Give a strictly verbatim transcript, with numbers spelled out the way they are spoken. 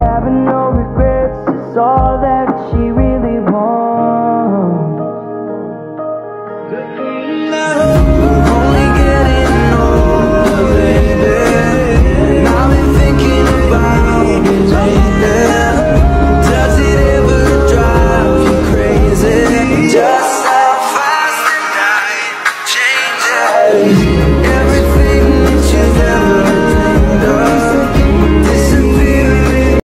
Having no regrets is all that she really wants. The freedom